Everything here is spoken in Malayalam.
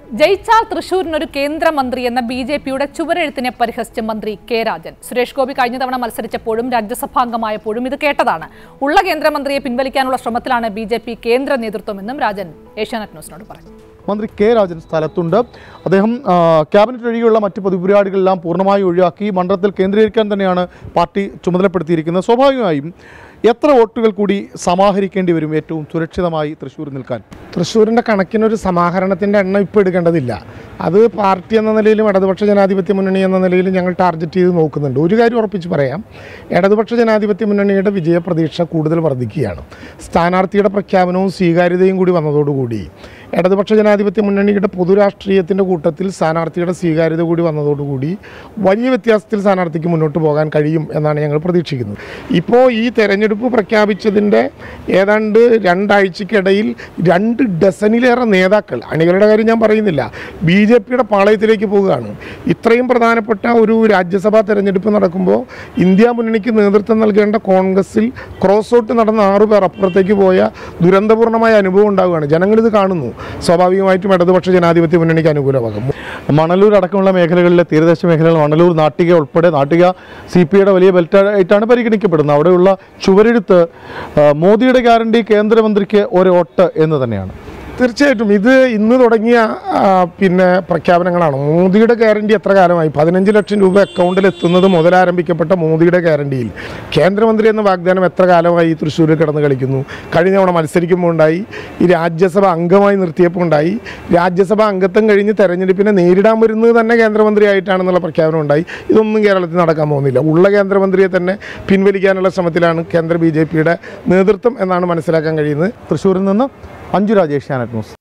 ജയിച്ചാൽ തൃശൂരിനൊരു കേന്ദ്രമന്ത്രി എന്ന ബിജെപിയുടെ ചുവരെഴുത്തിനെ പരിഹസിച്ച മന്ത്രി കെ രാജൻ. സുരേഷ് ഗോപി കഴിഞ്ഞ തവണ മത്സരിച്ചപ്പോഴും രാജ്യസഭാംഗമായപ്പോഴും ഇത് കേട്ടതാണ്. ഉള്ള കേന്ദ്രമന്ത്രിയെ പിൻവലിക്കാനുള്ള ശ്രമത്തിലാണ് ബിജെപി കേന്ദ്ര നേതൃത്വമെന്നും രാജൻ ഏഷ്യാനെറ്റ് ന്യൂസിനോട് പറഞ്ഞു. മന്ത്രി കെ രാജൻ സ്ഥലത്തുണ്ട്. അദ്ദേഹം ക്യാബിനറ്റ് ഒഴികെയുള്ള മറ്റ് പൊതുപരിപാടികളെല്ലാം പൂർണ്ണമായി ഒഴിവാക്കി മണ്ഡലത്തിൽ കേന്ദ്രീകരിക്കാൻ തന്നെയാണ് പാർട്ടി ചുമതലപ്പെടുത്തിയിരിക്കുന്നത്. സ്വാഭാവികമായും എത്ര വോട്ടുകൾ കൂടി സമാഹരിക്കേണ്ടി വരും ഏറ്റവും സുരക്ഷിതമായി തൃശ്ശൂർ നിൽക്കാൻ? തൃശ്ശൂരിൻ്റെ കണക്കിനൊരു സമാഹരണത്തിൻ്റെ എണ്ണം ഇപ്പോൾ എടുക്കേണ്ടതില്ല. അത് പാർട്ടി എന്ന നിലയിലും ഇടതുപക്ഷ ജനാധിപത്യ മുന്നണി എന്ന നിലയിലും ഞങ്ങൾ ടാർഗറ്റ് ചെയ്ത് നോക്കുന്നുണ്ട്. ഒരു കാര്യം ഉറപ്പിച്ച് പറയാം, ഇടതുപക്ഷ ജനാധിപത്യ മുന്നണിയുടെ വിജയപ്രതീക്ഷ കൂടുതൽ വർദ്ധിക്കുകയാണ്. സ്ഥാനാർത്ഥിയുടെ പ്രഖ്യാപനവും സ്വീകാര്യതയും കൂടി വന്നതോടുകൂടി ഇടതുപക്ഷ ജനാധിപത്യ മുന്നണിയുടെ പൊതുരാഷ്ട്രീയത്തിൻ്റെ കൂട്ടത്തിൽ സ്ഥാനാർത്ഥിയുടെ സ്വീകാര്യത കൂടി വന്നതോടുകൂടി വലിയ വ്യത്യാസത്തിൽ സ്ഥാനാർത്ഥിക്ക് മുന്നോട്ട് പോകാൻ കഴിയും എന്നാണ് ഞങ്ങൾ പ്രതീക്ഷിക്കുന്നത്. ഇപ്പോൾ ഈ തെരഞ്ഞെടുപ്പ് പ്രഖ്യാപിച്ചതിൻ്റെ ഏതാണ്ട് 2 ആഴ്ചയ്ക്കിടയിൽ 2 ഡസനിലേറെ നേതാക്കൾ, അണികളുടെ കാര്യം ഞാൻ പറയുന്നില്ല, ബിജെപിയുടെ പാളയത്തിലേക്ക് പോവുകയാണ്. ഇത്രയും പ്രധാനപ്പെട്ട ഒരു രാജ്യസഭാ തെരഞ്ഞെടുപ്പ് നടക്കുമ്പോൾ ഇന്ത്യ മുന്നണിക്ക് നേതൃത്വം നൽകേണ്ട കോൺഗ്രസിൽ ക്രോസ് ഔട്ട് നടന്ന 6 പേർ അപ്പുറത്തേക്ക് പോയ ദുരന്തപൂർണ്ണമായ അനുഭവം ഉണ്ടാവുകയാണ്. ജനങ്ങളിത് കാണുന്നു. സ്വാഭാവികമായിട്ടും ഇടതുപക്ഷ ജനാധിപത്യ മുന്നണിക്ക് അനുകൂലമാകും. മണലൂർ അടക്കമുള്ള മേഖലകളിലെ തീരദേശ മേഖലകൾ, മണലൂർ, നാട്ടിക ഉൾപ്പെടെ, നാട്ടിക CPIയുടെ വലിയ ബെൽറ്റായിട്ടാണ് പരിഗണിക്കപ്പെടുന്നത്. അവിടെയുള്ള ചുവരെഴുത്ത് മോദിയുടെ ഗ്യാരണ്ടി കേന്ദ്രമന്ത്രിക്ക് ഒരു വോട്ട് എന്ന് തന്നെയാണ്. തീർച്ചയായിട്ടും ഇത് ഇന്ന് തുടങ്ങിയ പ്രഖ്യാപനങ്ങളാണ്. മോദിയുടെ ഗ്യാരണ്ടി എത്ര കാലമായി? 15 ലക്ഷം രൂപ അക്കൗണ്ടിൽ എത്തുന്നത് മുതലാരംഭിക്കപ്പെട്ട മോദിയുടെ ഗ്യാരണ്ടിയിൽ കേന്ദ്രമന്ത്രി എന്ന വാഗ്ദാനം എത്ര കാലമായി തൃശ്ശൂരിൽ കിടന്ന് കളിക്കുന്നു? കഴിഞ്ഞ തവണ മത്സരിക്കുമ്പോൾ ഉണ്ടായി, ഈ രാജ്യസഭ അംഗമായി നിർത്തിയപ്പോൾ ഉണ്ടായി, രാജ്യസഭ അംഗത്വം കഴിഞ്ഞ് തെരഞ്ഞെടുപ്പിനെ നേരിടാൻ വരുന്നത് തന്നെ കേന്ദ്രമന്ത്രിയായിട്ടാണെന്നുള്ള പ്രഖ്യാപനം ഉണ്ടായി. ഇതൊന്നും കേരളത്തിൽ നടക്കാൻ പോകുന്നില്ല. ഉള്ള കേന്ദ്രമന്ത്രിയെ തന്നെ പിൻവലിക്കാനുള്ള ശ്രമത്തിലാണ് കേന്ദ്ര BJPയുടെ നേതൃത്വം എന്നാണ് മനസ്സിലാക്കാൻ കഴിയുന്നത്. തൃശ്ശൂരിൽ നിന്ന് അഞ്ജു രാജേഷ്, ഏഷ്യാനെറ്റ് ന്യൂസ്.